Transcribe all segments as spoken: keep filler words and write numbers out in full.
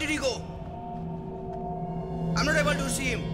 did he go? I'm not able to see him.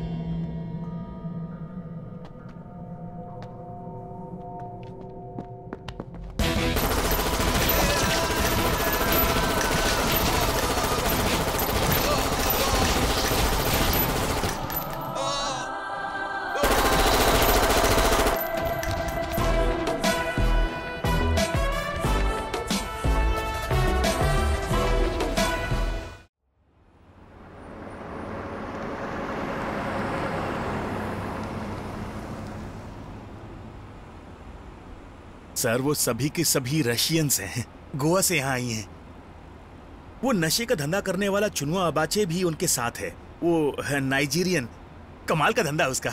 Sir वो सभी के सभी रशियंस हैं, गोवा से यहाँ आई हैं। वो नशे का धंधा करने वाला चुनुआ अबाचे भी उनके साथ है। वो है नाइजीरियन, कमाल का धंधा है उसका।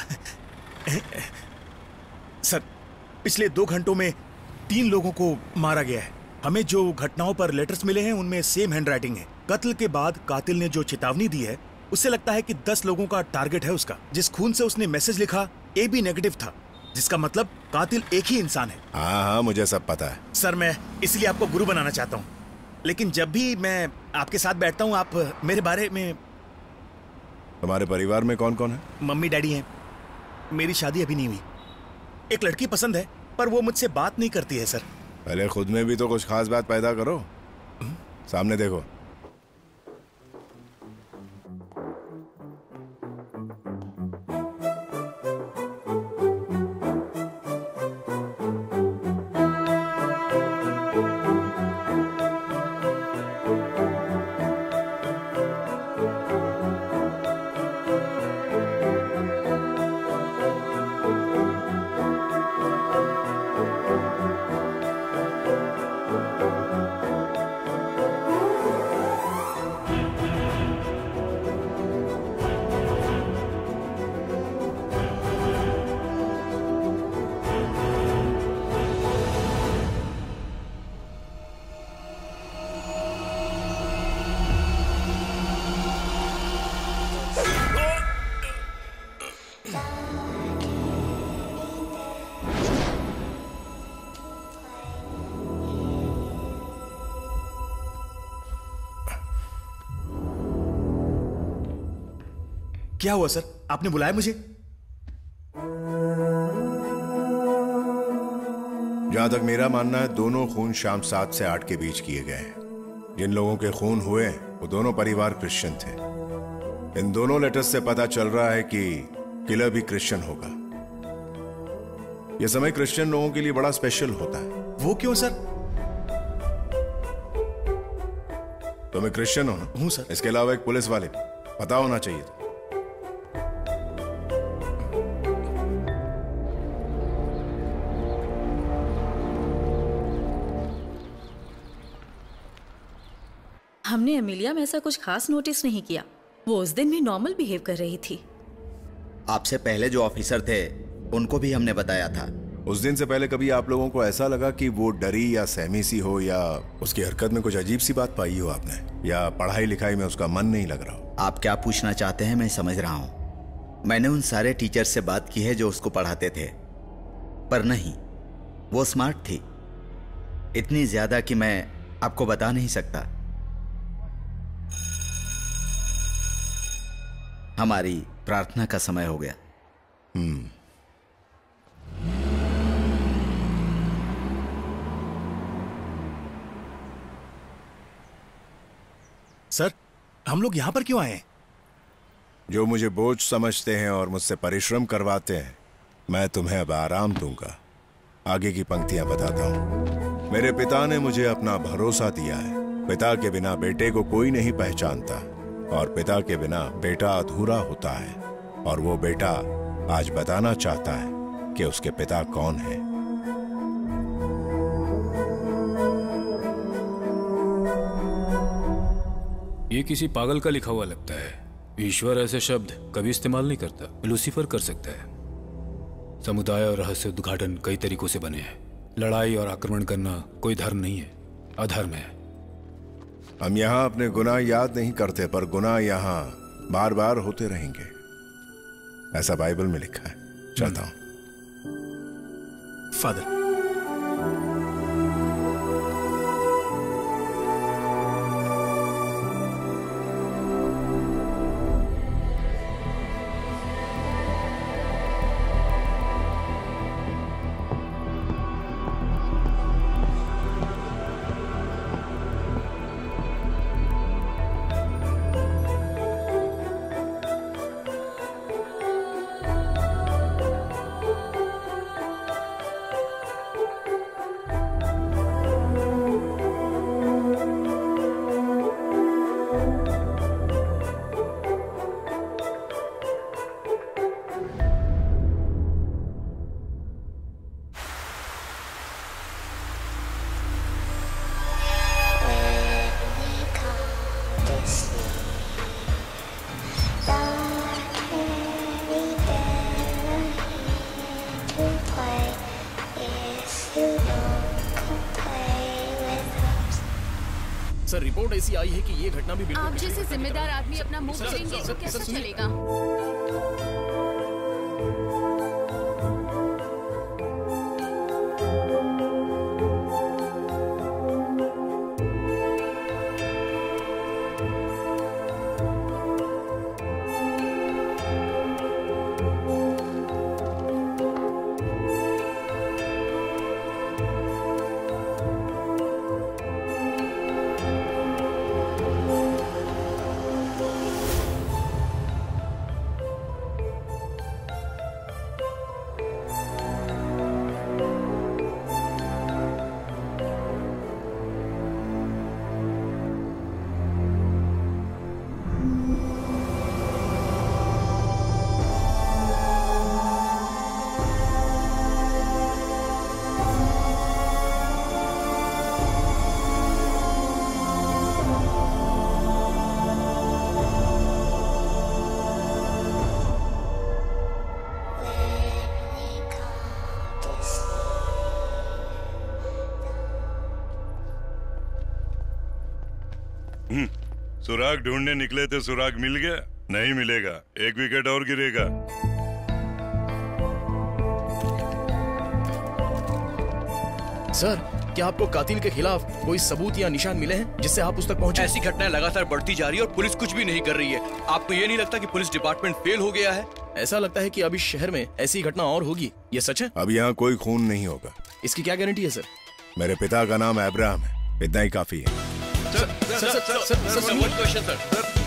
सर पिछले दो घंटों में तीन लोगों को मारा गया है। हमें जो घटनाओं पर लेटर्स मिले हैं उनमें सेम हैंडराइटिंग है। कत्ल के बाद कातिल ने जो चेतावनी दी है उससे लगता है कि दस लोगों का टारगेट है उसका। जिस खून से उसने मैसेज लिखा ए बी नेगेटिव था, जिसका मतलब कातिल एक ही इंसान है। हाँ हाँ मुझे सब पता है सर, मैं इसलिए आपको गुरु बनाना चाहता हूँ, लेकिन जब भी मैं आपके साथ बैठता हूँ आप मेरे बारे में। तुम्हारे परिवार में कौन कौन है? मम्मी डैडी हैं। मेरी शादी अभी नहीं हुई। एक लड़की पसंद है पर वो मुझसे बात नहीं करती है सर। पहले खुद में भी तो कुछ खास बात पैदा करो। सामने देखो। क्या हुआ सर, आपने बुलाया मुझे? जहां तक मेरा मानना है दोनों खून शाम सात से आठ के बीच किए गए हैं। जिन लोगों के खून हुए वो दोनों परिवार क्रिश्चियन थे। इन दोनों लेटर्स से पता चल रहा है कि किलर भी क्रिश्चियन होगा। यह समय क्रिश्चियन लोगों के लिए बड़ा स्पेशल होता है। वो क्यों सर? तुम्हें क्रिश्चियन हो ना? हूं सर। इसके अलावा एक पुलिस वाले पता होना चाहिए था। हमने एमिलिया में ऐसा कुछ खास नोटिस नहीं किया। वो उस दिन भी नॉर्मल बिहेव कर रही थी। आपसे पहले जो ऑफिसर थे उनको भी हमने बताया था। उस दिन से पहले कभी आप लोगों को ऐसा लगा कि वो डरी या सहमी सी हो, या उसकी हरकत में कुछ अजीब सी बात पाई हो आपने, या पढ़ाई लिखाई में उसका मन नहीं लग रहा हो? आप क्या पूछना चाहते हैं मैं समझ रहा हूं। मैंने उन सारे टीचर से बात की है जो उसको पढ़ाते थे, पर नहीं, वो स्मार्ट थी, इतनी ज्यादा कि मैं आपको बता नहीं सकता। हमारी प्रार्थना का समय हो गया। हम्म सर, हम लोग यहां पर क्यों आए हैं? जो मुझे बोझ समझते हैं और मुझसे परिश्रम करवाते हैं, मैं तुम्हें अब आराम दूंगा। आगे की पंक्तियां बताता हूं। मेरे पिता ने मुझे अपना भरोसा दिया है। पिता के बिना बेटे को कोई नहीं पहचानता, और पिता के बिना बेटा अधूरा होता है। और वो बेटा आज बताना चाहता है कि उसके पिता कौन है। ये किसी पागल का लिखा हुआ लगता है। ईश्वर ऐसे शब्द कभी इस्तेमाल नहीं करता। लूसीफर कर सकता है। समुदाय और रहस्य उद्घाटन कई तरीकों से बने हैं। लड़ाई और आक्रमण करना कोई धर्म नहीं है, अधर्म है। हम यहाँ अपने गुनाह याद नहीं करते, पर गुनाह यहाँ बार बार होते रहेंगे, ऐसा बाइबल में लिखा है। चलता हूं। फादर, सर रिपोर्ट ऐसी आई है कि ये घटना भी बिल्कुल आप जैसे जिम्मेदार आदमी अपना मुंह खोलेंगे तो कैसे चलेगा? सुराग ढूंढने निकले थे, सुराग मिल गया? नहीं मिलेगा, एक विकेट और गिरेगा। सर, क्या आपको कातिल के खिलाफ कोई सबूत या निशान मिले हैं जिससे आप उस तक पहुंचे? ऐसी घटनाएं लगातार बढ़ती जा रही है और पुलिस कुछ भी नहीं कर रही है। आपको ये नहीं लगता कि पुलिस डिपार्टमेंट फेल हो गया है? ऐसा लगता है कि अभी शहर में ऐसी घटना और होगी। ये सच है? अब यहाँ कोई खून नहीं होगा। इसकी क्या गारंटी है सर? मेरे पिता का नाम अब्राहम है, इतना ही काफी है। Sir, sir, sir, sir, sir, sir, sir, sir, sir, sir, sir,